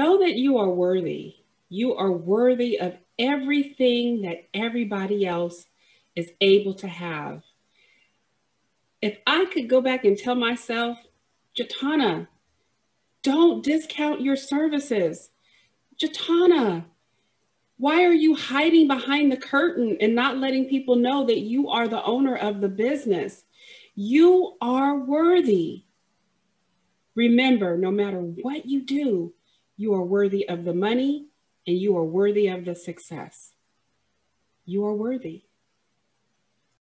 Know that you are worthy. You are worthy of everything that everybody else is able to have. If I could go back and tell myself, Jatana, don't discount your services. Jatana, why are you hiding behind the curtain and not letting people know that you are the owner of the business? You are worthy. Remember, no matter what you do, you are worthy of the money and you are worthy of the success. You are worthy.